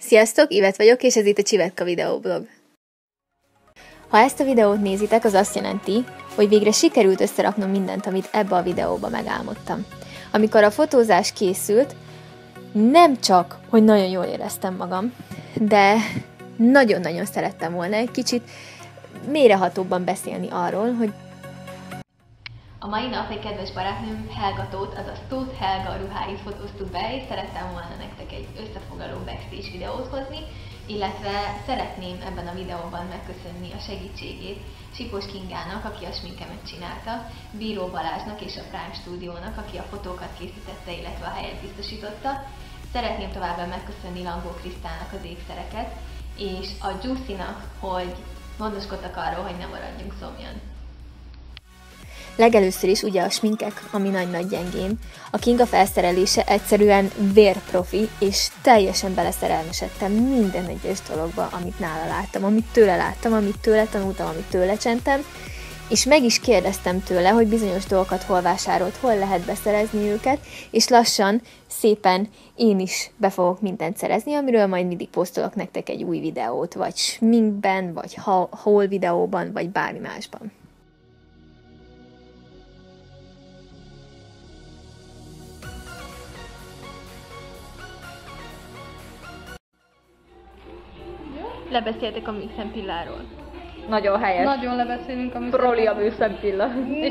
Sziasztok, Ivet vagyok, és ez itt a Csivetka videóblog. Ha ezt a videót nézitek, az azt jelenti, hogy végre sikerült összeraknom mindent, amit ebbe a videóba megálmodtam. Amikor a fotózás készült, nem csak, hogy nagyon jól éreztem magam, de nagyon-nagyon szerettem volna egy kicsit mélyrehatóbban beszélni arról, hogy a mai nap egy kedves barátnőm Helga Tóth, azaz Tóth Helga ruháit fotóztuk be, és szerettem volna nektek egy összefoglaló backstage videót hozni, illetve szeretném ebben a videóban megköszönni a segítségét Sipos Kingának, aki a sminkemet csinálta, Bíró Balázsnak és a Prime Stúdiónak, aki a fotókat készítette, illetve a helyet biztosította. Szeretném továbbá megköszönni Langó Krisztálnak az ékszereket, és a Juicy-nak, hogy gondoskodtak arról, hogy ne maradjunk szomjan. legelőször is ugye a sminkek, ami nagy-nagy gyengém. A Kinga felszerelése egyszerűen vérprofi, és teljesen beleszerelmesedtem minden egyes dologba, amit nála láttam, amit tőle tanultam, amit tőle csentem, és meg is kérdeztem tőle, hogy bizonyos dolgokat hol vásárolt, hol lehet beszerezni őket, és lassan, szépen én is be fogok mindent szerezni, amiről majd mindig posztolok nektek egy új videót, vagy sminkben, vagy haul videóban, vagy bármi másban. Lebeszéltek a műszempilláról. Nagyon helyes. Nagyon lebeszélünk a Proli a műszempilla.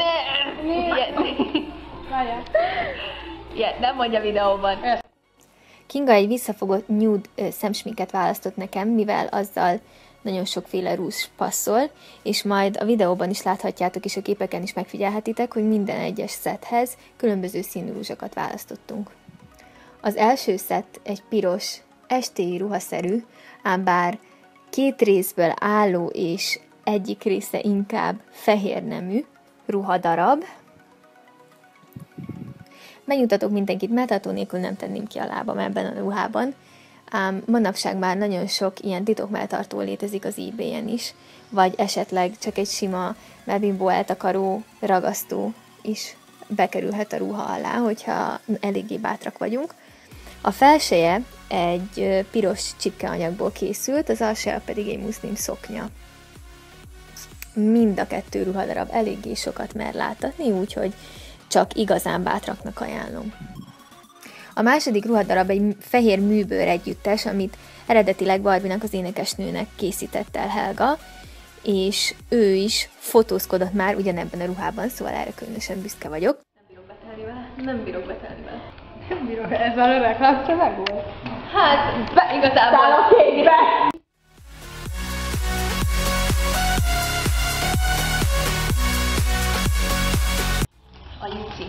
Várjál. Nem mondja videóban. Kinga egy visszafogott nude szemsminket választott nekem, mivel azzal nagyon sokféle rúzs passzol, és majd a videóban is láthatjátok, és a képeken is megfigyelhetitek, hogy minden egyes szetthez különböző színű rúzsokat választottunk. Az első szett egy piros, estéi ruhaszerű, ám bár két részből álló és egyik része inkább fehér nemű ruhadarab. Megnyugtatok mindenkit, melltartó nélkül nem tenném ki a lábam ebben a ruhában, ám manapság már nagyon sok ilyen titok melltartó létezik az eBay-en is, vagy esetleg csak egy sima Melvin eltakaró ragasztó is bekerülhet a ruha alá, hogyha eléggé bátrak vagyunk. A felseje egy piros csipkeanyagból készült, az alsója pedig egy muszlim szoknya. Mind a kettő ruhadarab eléggé sokat mer láttatni, úgyhogy csak igazán bátraknak ajánlom. A második ruhadarab egy fehér műbőr együttes, amit eredetileg Barbinak, az énekesnőnek készített el Helga, és ő is fotózkodott már ugyanebben a ruhában, szóval erre különösen büszke vagyok. Nem bírok betelni vele. Nem bírok, ez a reklámca meg volt. Hát, igazából... Száll a kékbe! A Juicy.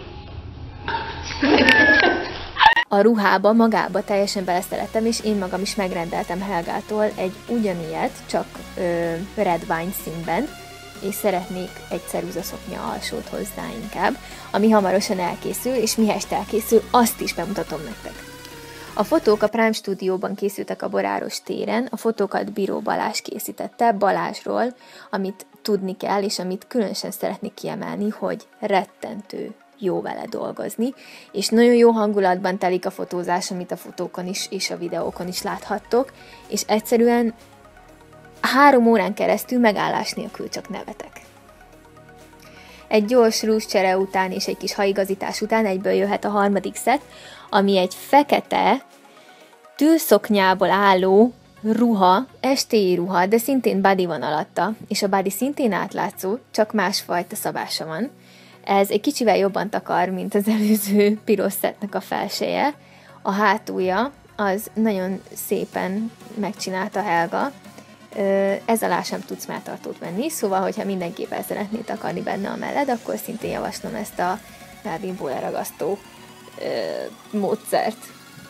A ruhába, magába teljesen beleszerettem, és én magam is megrendeltem Helgától egy ugyanilyet, csak red wine színben, és szeretnék egy ceruzaszoknya alsót hozzá inkább, ami hamarosan elkészül, és mihelyest elkészül, azt is bemutatom nektek. A fotók a Prime Stúdióban készültek a Boráros téren, a fotókat Bíró Balázs készítette, Balázsról, amit tudni kell, és amit különösen szeretnék kiemelni, hogy rettentő jó vele dolgozni, és nagyon jó hangulatban telik a fotózás, amit a fotókon is és a videókon is láthattok, és egyszerűen 3 órán keresztül megállás nélkül csak nevetek. Egy gyors rúzscsere után és egy kis haigazítás után egyből jöhet a harmadik szett, ami egy fekete, tűlszoknyából álló ruha, estéi ruha, de szintén body van alatta, és a body szintén átlátszó, csak másfajta szabása van. Ez egy kicsivel jobban takar, mint az előző piros szettnek a felseje. A hátulja az nagyon szépen megcsinálta Helga. Ez alá sem tudsz melltartót venni, szóval, hogyha mindenképp el szeretnéd takarni benne a melled, akkor szintén javaslom ezt a Melvin leragasztó módszert.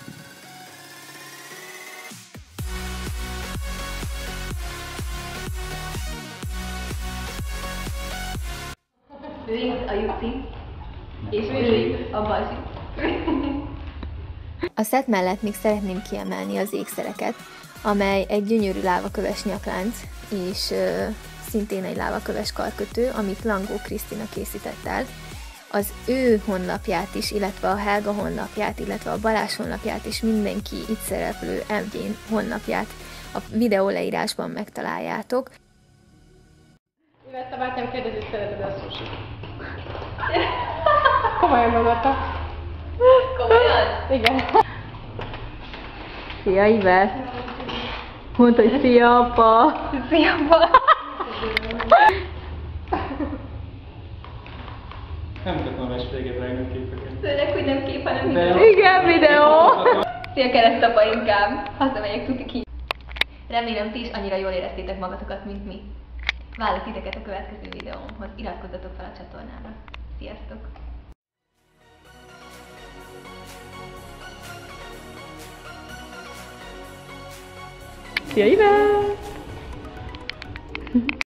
Ő a Juicy, és ő a Bazi. A szett mellett még szeretném kiemelni az ékszereket, amely egy gyönyörű lávaköves nyaklánc, és szintén egy lávaköves karkötő, amit Langó Krisztina készített el. az ő honlapját is, illetve a Helga honlapját, illetve a Balázs honlapját és mindenki itt szereplő MG honlapját a videó leírásban megtaláljátok. Ivetta, bátyám kérdezi, hogy szereted a sushi. Komolyan gondolta. Komolyan? Igen. Szia, Ivett! Mondta, hogy szia, apa! Szia, apa! Nem mutatom a mestéget vágni képeket. Főleg, hogy nem kép, hanem videó. Igen, videó! Szia, keresztapa inkább. Hazamegyek tuti ki. Remélem, ti is annyira jól éreztétek magatokat, mint mi. Várlak titeket a következő videómhoz. Iratkozzatok fel a csatornára. Sziasztok! Szia, Ivett!